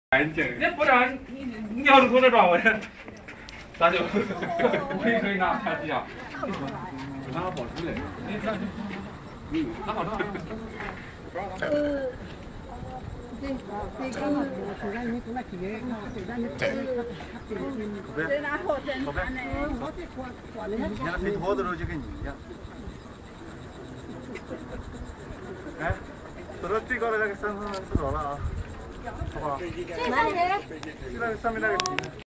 安静，那不然你要是从这转过去，咋就可以拿下去啊？拿好吃嘞，拿好吃。 你拖着了就跟你一样。哎，走到最高的那个山上是多少了啊？好不好？ 最上面。 就那个上面那个。